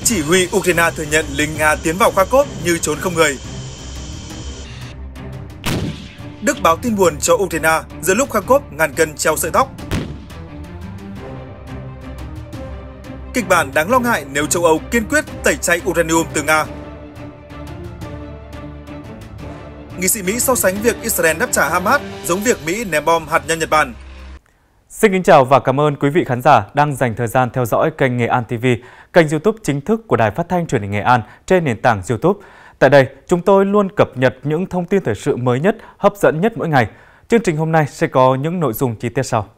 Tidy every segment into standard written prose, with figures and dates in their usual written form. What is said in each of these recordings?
Chỉ huy Ukraine thừa nhận lính Nga tiến vào Kharkov như trốn không người. Đức báo tin buồn cho Ukraine giữa lúc Kharkov ngàn cân treo sợi tóc. Kịch bản đáng lo ngại nếu châu Âu kiên quyết tẩy chay uranium từ Nga. Nghị sĩ Mỹ so sánh việc Israel đáp trả Hamas giống việc Mỹ ném bom hạt nhân Nhật Bản. Xin kính chào và cảm ơn quý vị khán giả đang dành thời gian theo dõi kênh Nghệ An TV, kênh YouTube chính thức của Đài Phát thanh Truyền hình Nghệ An trên nền tảng YouTube. Tại đây, chúng tôi luôn cập nhật những thông tin thời sự mới nhất, hấp dẫn nhất mỗi ngày. Chương trình hôm nay sẽ có những nội dung chi tiết sau.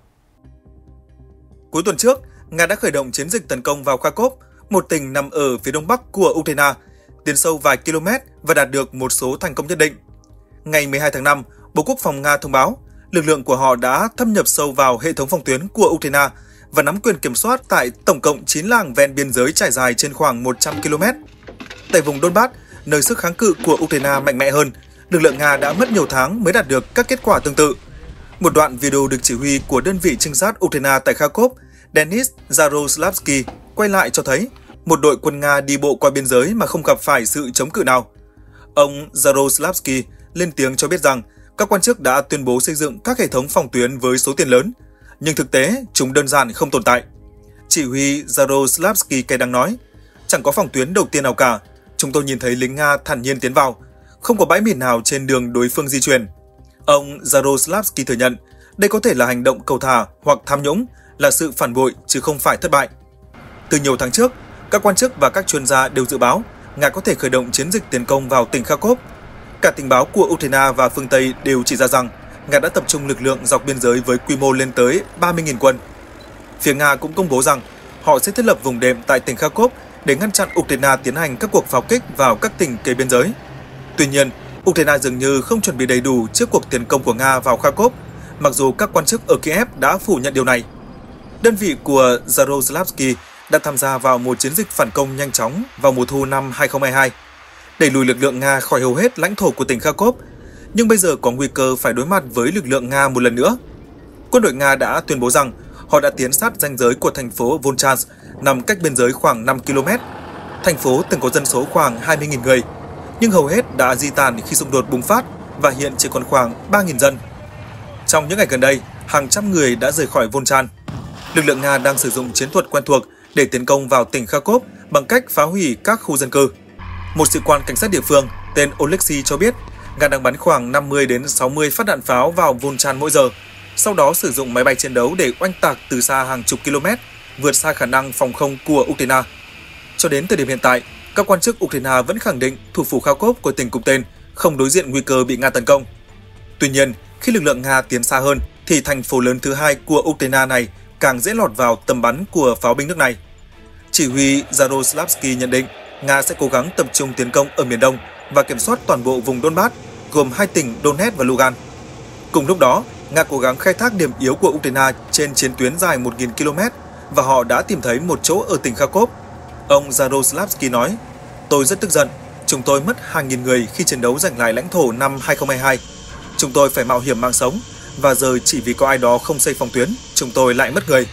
Cuối tuần trước, Nga đã khởi động chiến dịch tấn công vào Kharkov, một tỉnh nằm ở phía đông bắc của Ukraine, tiến sâu vài km và đạt được một số thành công nhất định. Ngày 12 tháng 5, Bộ Quốc phòng Nga thông báo lực lượng của họ đã thâm nhập sâu vào hệ thống phòng tuyến của Ukraine và nắm quyền kiểm soát tại tổng cộng 9 làng ven biên giới trải dài trên khoảng 100 km. Tại vùng Donbass, nơi sức kháng cự của Ukraine mạnh mẽ hơn, lực lượng Nga đã mất nhiều tháng mới đạt được các kết quả tương tự. Một đoạn video được chỉ huy của đơn vị trinh sát Ukraine tại Kharkov, Denis Yaroslavsky, quay lại cho thấy một đội quân Nga đi bộ qua biên giới mà không gặp phải sự chống cự nào. Ông Yaroslavsky lên tiếng cho biết rằng các quan chức đã tuyên bố xây dựng các hệ thống phòng tuyến với số tiền lớn, nhưng thực tế chúng đơn giản không tồn tại. Chỉ huy Yaroslavsky cay đắng nói, chẳng có phòng tuyến đầu tiên nào cả, chúng tôi nhìn thấy lính Nga thản nhiên tiến vào, không có bãi mìn nào trên đường đối phương di chuyển. Ông Yaroslavsky thừa nhận đây có thể là hành động cầu thả hoặc tham nhũng, là sự phản bội chứ không phải thất bại. Từ nhiều tháng trước, các quan chức và các chuyên gia đều dự báo Nga có thể khởi động chiến dịch tiến công vào tỉnh Kharkov. Cả tình báo của Ukraine và phương Tây đều chỉ ra rằng Nga đã tập trung lực lượng dọc biên giới với quy mô lên tới 30.000 quân. Phía Nga cũng công bố rằng họ sẽ thiết lập vùng đệm tại tỉnh Kharkov để ngăn chặn Ukraine tiến hành các cuộc pháo kích vào các tỉnh kế biên giới. Tuy nhiên, Ukraine dường như không chuẩn bị đầy đủ trước cuộc tiến công của Nga vào Kharkov, mặc dù các quan chức ở Kiev đã phủ nhận điều này. Đơn vị của Yaroslavsky đã tham gia vào một chiến dịch phản công nhanh chóng vào mùa thu năm 2022, đẩy lùi lực lượng Nga khỏi hầu hết lãnh thổ của tỉnh Kharkov, nhưng bây giờ có nguy cơ phải đối mặt với lực lượng Nga một lần nữa. Quân đội Nga đã tuyên bố rằng họ đã tiến sát ranh giới của thành phố Volchansk, nằm cách biên giới khoảng 5 km. Thành phố từng có dân số khoảng 20.000 người, nhưng hầu hết đã di tản khi xung đột bùng phát và hiện chỉ còn khoảng 3.000 dân. Trong những ngày gần đây, hàng trăm người đã rời khỏi Volchansk. Lực lượng Nga đang sử dụng chiến thuật quen thuộc để tiến công vào tỉnh Kharkov bằng cách phá hủy các khu dân cư. Một sĩ quan cảnh sát địa phương tên Oleksiy cho biết Nga đang bắn khoảng 50 đến 60 phát đạn pháo vào Volchansk mỗi giờ, sau đó sử dụng máy bay chiến đấu để oanh tạc từ xa hàng chục km, vượt xa khả năng phòng không của Ukraine. Cho đến thời điểm hiện tại, các quan chức Ukraine vẫn khẳng định thủ phủ Kharkov của tỉnh cùng tên không đối diện nguy cơ bị Nga tấn công. Tuy nhiên, khi lực lượng Nga tiến xa hơn, thì thành phố lớn thứ hai của Ukraine này càng dễ lọt vào tầm bắn của pháo binh nước này. Chỉ huy Yaroslavsky nhận định Nga sẽ cố gắng tập trung tiến công ở miền Đông và kiểm soát toàn bộ vùng Donbass, gồm hai tỉnh Donetsk và Lugan. Cùng lúc đó, Nga cố gắng khai thác điểm yếu của Ukraine trên chiến tuyến dài 1.000 km và họ đã tìm thấy một chỗ ở tỉnh Kharkov. Ông Yaroslavsky nói, tôi rất tức giận, chúng tôi mất hàng nghìn người khi chiến đấu giành lại lãnh thổ năm 2022. Chúng tôi phải mạo hiểm mạng sống, và giờ chỉ vì có ai đó không xây phòng tuyến, chúng tôi lại mất người.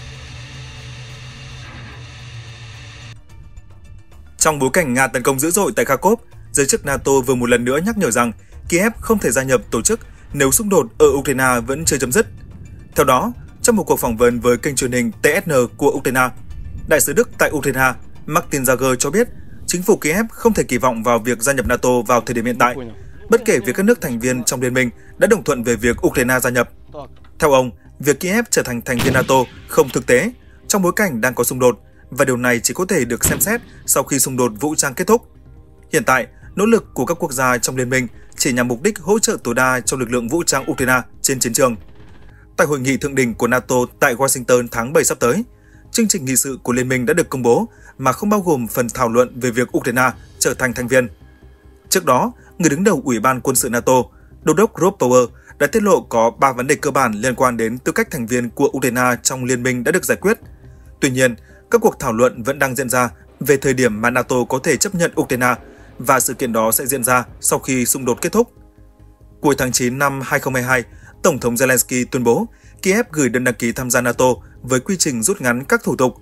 Trong bối cảnh Nga tấn công dữ dội tại Kharkov, giới chức NATO vừa một lần nữa nhắc nhở rằng Kiev không thể gia nhập tổ chức nếu xung đột ở Ukraine vẫn chưa chấm dứt. Theo đó, trong một cuộc phỏng vấn với kênh truyền hình TSN của Ukraine, Đại sứ Đức tại Ukraine Martin Zager cho biết chính phủ Kiev không thể kỳ vọng vào việc gia nhập NATO vào thời điểm hiện tại, bất kể việc các nước thành viên trong liên minh đã đồng thuận về việc Ukraine gia nhập. Theo ông, việc Kiev trở thành thành viên NATO không thực tế trong bối cảnh đang có xung đột, và điều này chỉ có thể được xem xét sau khi xung đột vũ trang kết thúc. Hiện tại, nỗ lực của các quốc gia trong liên minh chỉ nhằm mục đích hỗ trợ tối đa cho lực lượng vũ trang Ukraine trên chiến trường. Tại hội nghị thượng đỉnh của NATO tại Washington tháng 7 sắp tới, chương trình nghị sự của liên minh đã được công bố mà không bao gồm phần thảo luận về việc Ukraine trở thành thành viên. Trước đó, người đứng đầu Ủy ban quân sự NATO, Đô đốc Rob Power đã tiết lộ có 3 vấn đề cơ bản liên quan đến tư cách thành viên của Ukraine trong liên minh đã được giải quyết. Tuy nhiên, các cuộc thảo luận vẫn đang diễn ra về thời điểm mà NATO có thể chấp nhận Ukraine, và sự kiện đó sẽ diễn ra sau khi xung đột kết thúc. Cuối tháng 9 năm 2022, Tổng thống Zelensky tuyên bố Kiev gửi đơn đăng ký tham gia NATO với quy trình rút ngắn các thủ tục.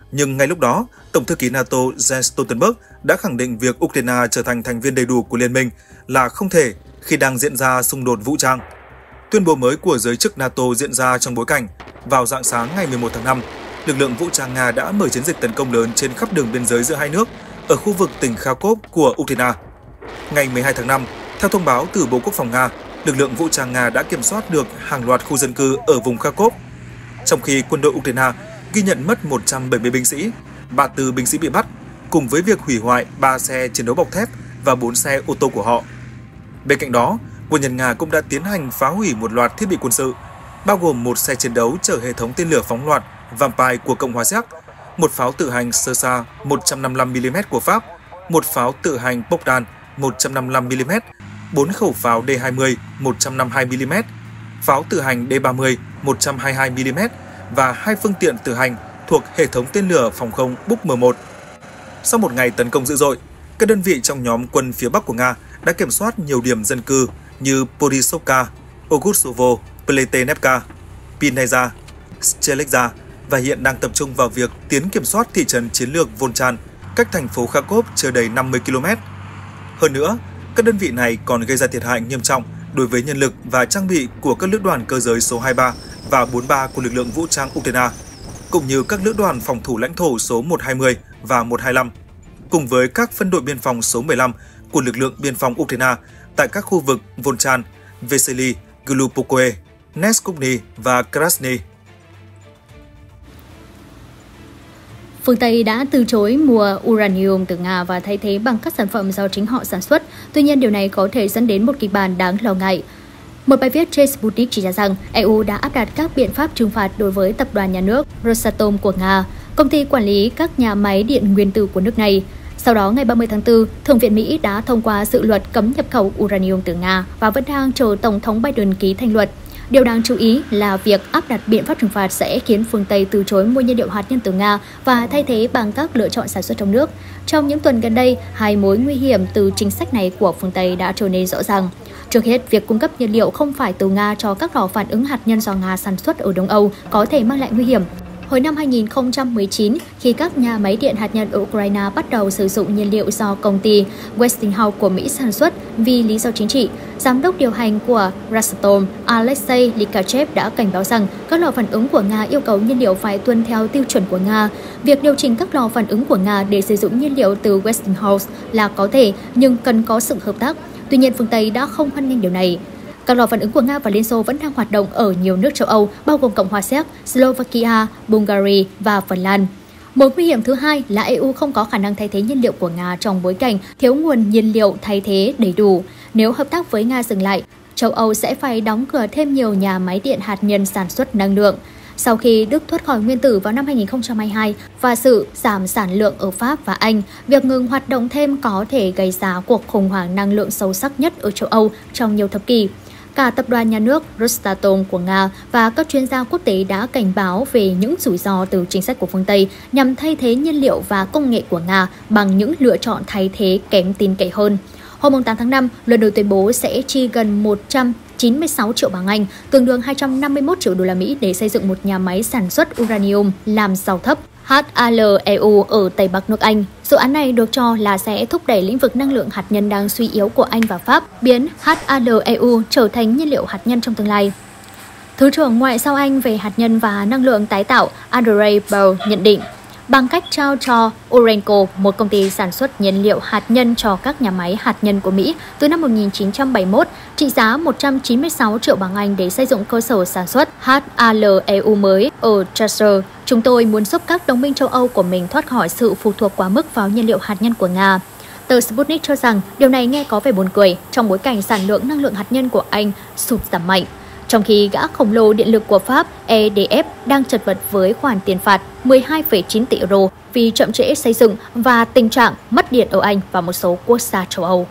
Nhưng ngay lúc đó, Tổng thư ký NATO Jens Stoltenberg đã khẳng định việc Ukraine trở thành thành viên đầy đủ của Liên minh là không thể khi đang diễn ra xung đột vũ trang. Tuyên bố mới của giới chức NATO diễn ra trong bối cảnh, vào rạng sáng ngày 11 tháng 5, lực lượng vũ trang Nga đã mở chiến dịch tấn công lớn trên khắp đường biên giới giữa hai nước ở khu vực tỉnh Kharkov của Ukraine. Ngày 12 tháng 5, theo thông báo từ Bộ Quốc phòng Nga, lực lượng vũ trang Nga đã kiểm soát được hàng loạt khu dân cư ở vùng Kharkov, trong khi quân đội Ukraine ghi nhận mất 170 binh sĩ, 34 binh sĩ bị bắt, cùng với việc hủy hoại 3 xe chiến đấu bọc thép và 4 xe ô tô của họ. Bên cạnh đó, quân nhân Nga cũng đã tiến hành phá hủy một loạt thiết bị quân sự, bao gồm một xe chiến đấu chở hệ thống tên lửa phóng loạt Vampire của Cộng hòa Séc, một pháo tự hành Sersa 155mm của Pháp, một pháo tự hành Bogdan 155mm, 4 khẩu pháo D-20 152mm, pháo tự hành D-30 122mm và 2 phương tiện tự hành thuộc hệ thống tên lửa phòng không Buk M1. Sau một ngày tấn công dữ dội, các đơn vị trong nhóm quân phía Bắc của Nga đã kiểm soát nhiều điểm dân cư như Borisovka, Ogustovo, Pletenevka, Pineza, Streleza và hiện đang tập trung vào việc tiến kiểm soát thị trấn chiến lược Volchan, cách thành phố Kharkov chưa đầy 50 km. Hơn nữa, các đơn vị này còn gây ra thiệt hại nghiêm trọng đối với nhân lực và trang bị của các lữ đoàn cơ giới số 23 và 43 của lực lượng vũ trang Ukraine, cũng như các lữ đoàn phòng thủ lãnh thổ số 120 và 125, cùng với các phân đội biên phòng số 15 của lực lượng biên phòng Ukraine tại các khu vực Volchan, Vesely, Glupokoe, Neskukny và Krasny. Phương Tây đã từ chối mua uranium từ Nga và thay thế bằng các sản phẩm do chính họ sản xuất. Tuy nhiên, điều này có thể dẫn đến một kịch bản đáng lo ngại. Một bài viết trên Sputnik chỉ ra rằng EU đã áp đặt các biện pháp trừng phạt đối với tập đoàn nhà nước Rosatom của Nga, công ty quản lý các nhà máy điện nguyên tử của nước này. Sau đó, ngày 30 tháng 4, Thượng viện Mỹ đã thông qua dự luật cấm nhập khẩu uranium từ Nga và vẫn đang chờ Tổng thống Biden ký thành luật. Điều đáng chú ý là việc áp đặt biện pháp trừng phạt sẽ khiến phương Tây từ chối mua nhiên liệu hạt nhân từ Nga và thay thế bằng các lựa chọn sản xuất trong nước. Trong những tuần gần đây, hai mối nguy hiểm từ chính sách này của phương Tây đã trở nên rõ ràng. Trước hết, việc cung cấp nhiên liệu không phải từ Nga cho các lò phản ứng hạt nhân do Nga sản xuất ở Đông Âu có thể mang lại nguy hiểm. Hồi năm 2019, khi các nhà máy điện hạt nhân ở Ukraine bắt đầu sử dụng nhiên liệu do công ty Westinghouse của Mỹ sản xuất vì lý do chính trị, giám đốc điều hành của Rosatom Alexei Likachev đã cảnh báo rằng các lò phản ứng của Nga yêu cầu nhiên liệu phải tuân theo tiêu chuẩn của Nga. Việc điều chỉnh các lò phản ứng của Nga để sử dụng nhiên liệu từ Westinghouse là có thể, nhưng cần có sự hợp tác. Tuy nhiên, phương Tây đã không hoan nghênh điều này. Các lò phản ứng của Nga và Liên Xô vẫn đang hoạt động ở nhiều nước châu Âu, bao gồm Cộng hòa Séc, Slovakia, Bulgaria và Phần Lan. Một nguy hiểm thứ hai là EU không có khả năng thay thế nhiên liệu của Nga trong bối cảnh thiếu nguồn nhiên liệu thay thế đầy đủ. Nếu hợp tác với Nga dừng lại, châu Âu sẽ phải đóng cửa thêm nhiều nhà máy điện hạt nhân sản xuất năng lượng. Sau khi Đức thoát khỏi nguyên tử vào năm 2022 và sự giảm sản lượng ở Pháp và Anh, việc ngừng hoạt động thêm có thể gây ra cuộc khủng hoảng năng lượng sâu sắc nhất ở châu Âu trong nhiều thập kỷ. Cả tập đoàn nhà nước Rosatom của Nga và các chuyên gia quốc tế đã cảnh báo về những rủi ro từ chính sách của phương Tây nhằm thay thế nhiên liệu và công nghệ của Nga bằng những lựa chọn thay thế kém tin cậy hơn. Hôm 8 tháng 5, London tuyên bố sẽ chi gần 196 triệu bảng Anh, tương đương 251 triệu đô la Mỹ để xây dựng một nhà máy sản xuất uranium làm giàu thấp HALEU ở Tây Bắc nước Anh. Dự án này được cho là sẽ thúc đẩy lĩnh vực năng lượng hạt nhân đang suy yếu của Anh và Pháp, biến HALEU trở thành nhiên liệu hạt nhân trong tương lai. Thứ trưởng Ngoại giao Anh về hạt nhân và năng lượng tái tạo Andrea Bell nhận định, bằng cách trao cho Urenco, một công ty sản xuất nhiên liệu hạt nhân cho các nhà máy hạt nhân của Mỹ từ năm 1971, trị giá 196 triệu bảng Anh để xây dựng cơ sở sản xuất HALEU mới ở Chester. Chúng tôi muốn giúp các đồng minh châu Âu của mình thoát khỏi sự phụ thuộc quá mức vào nhiên liệu hạt nhân của Nga. Tờ Sputnik cho rằng điều này nghe có vẻ buồn cười trong bối cảnh sản lượng năng lượng hạt nhân của Anh sụt giảm mạnh, trong khi gã khổng lồ điện lực của Pháp EDF đang chật vật với khoản tiền phạt 12,9 tỷ euro vì chậm trễ xây dựng và tình trạng mất điện ở Anh và một số quốc gia châu Âu.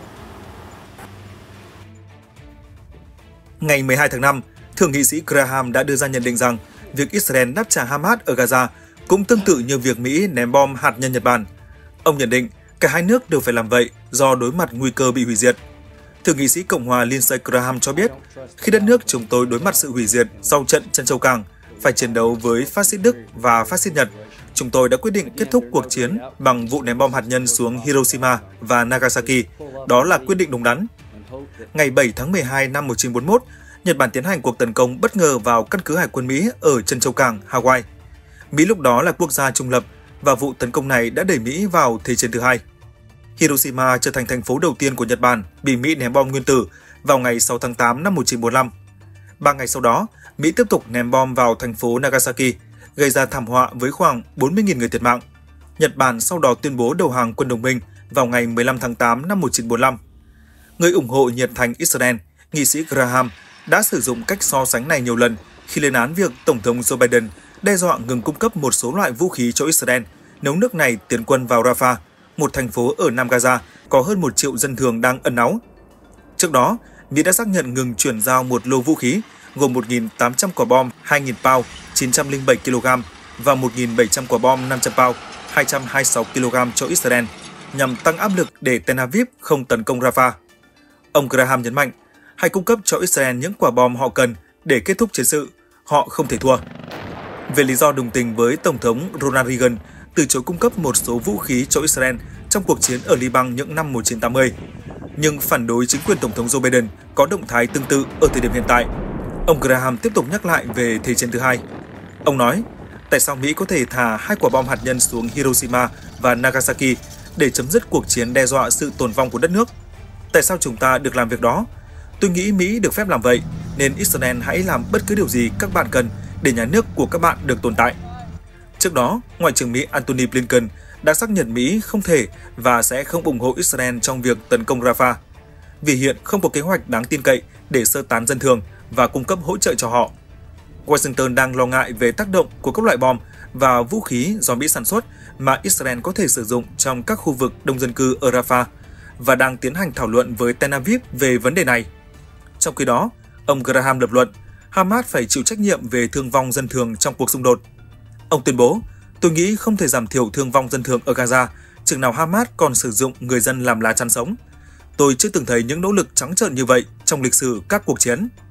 Ngày 12 tháng 5, Thượng nghị sĩ Graham đã đưa ra nhận định rằng việc Israel đáp trả Hamas ở Gaza cũng tương tự như việc Mỹ ném bom hạt nhân Nhật Bản. Ông nhận định cả hai nước đều phải làm vậy do đối mặt nguy cơ bị hủy diệt. Thượng nghị sĩ Cộng hòa Lindsey Graham cho biết, khi đất nước chúng tôi đối mặt sự hủy diệt sau trận Trân Châu Cảng, phải chiến đấu với phát xít Đức và phát xít Nhật, chúng tôi đã quyết định kết thúc cuộc chiến bằng vụ ném bom hạt nhân xuống Hiroshima và Nagasaki. Đó là quyết định đúng đắn. Ngày 7 tháng 12 năm 1941, Nhật Bản tiến hành cuộc tấn công bất ngờ vào căn cứ hải quân Mỹ ở Trân Châu Cảng, Hawaii. Mỹ lúc đó là quốc gia trung lập và vụ tấn công này đã đẩy Mỹ vào Thế chiến thứ hai. Hiroshima trở thành thành phố đầu tiên của Nhật Bản bị Mỹ ném bom nguyên tử vào ngày 6 tháng 8 năm 1945. 3 ngày sau đó, Mỹ tiếp tục ném bom vào thành phố Nagasaki, gây ra thảm họa với khoảng 40.000 người thiệt mạng. Nhật Bản sau đó tuyên bố đầu hàng quân đồng minh vào ngày 15 tháng 8 năm 1945. Người ủng hộ nhiệt thành Israel, nghị sĩ Graham, đã sử dụng cách so sánh này nhiều lần khi lên án việc Tổng thống Joe Biden đe dọa ngừng cung cấp một số loại vũ khí cho Israel nếu nước này tiến quân vào Rafah, một thành phố ở Nam Gaza có hơn 1 triệu dân thường đang ẩn náu. Trước đó, Mỹ đã xác nhận ngừng chuyển giao một lô vũ khí gồm 1.800 quả bom 2.000 pound 907 kg và 1.700 quả bom 500 pound 226 kg cho Israel nhằm tăng áp lực để Tel Aviv không tấn công Rafah. Ông Graham nhấn mạnh, hãy cung cấp cho Israel những quả bom họ cần để kết thúc chiến sự, họ không thể thua. Về lý do đồng tình với Tổng thống Ronald Reagan từ chối cung cấp một số vũ khí cho Israel trong cuộc chiến ở Liban những năm 1980, nhưng phản đối chính quyền Tổng thống Joe Biden có động thái tương tự ở thời điểm hiện tại. Ông Graham tiếp tục nhắc lại về Thế chiến thứ hai. Ông nói, tại sao Mỹ có thể thả 2 quả bom hạt nhân xuống Hiroshima và Nagasaki để chấm dứt cuộc chiến đe dọa sự tồn vong của đất nước? Tại sao chúng ta được làm việc đó? Tôi nghĩ Mỹ được phép làm vậy, nên Israel hãy làm bất cứ điều gì các bạn cần để nhà nước của các bạn được tồn tại. Trước đó, Ngoại trưởng Mỹ Antony Blinken đã xác nhận Mỹ không thể và sẽ không ủng hộ Israel trong việc tấn công Rafah, vì hiện không có kế hoạch đáng tin cậy để sơ tán dân thường và cung cấp hỗ trợ cho họ. Washington đang lo ngại về tác động của các loại bom và vũ khí do Mỹ sản xuất mà Israel có thể sử dụng trong các khu vực đông dân cư ở Rafah và đang tiến hành thảo luận với Tel Aviv về vấn đề này. Trong khi đó, ông Graham lập luận Hamas phải chịu trách nhiệm về thương vong dân thường trong cuộc xung đột. Ông tuyên bố, tôi nghĩ không thể giảm thiểu thương vong dân thường ở Gaza chừng nào Hamas còn sử dụng người dân làm lá chắn sống. Tôi chưa từng thấy những nỗ lực trắng trợn như vậy trong lịch sử các cuộc chiến.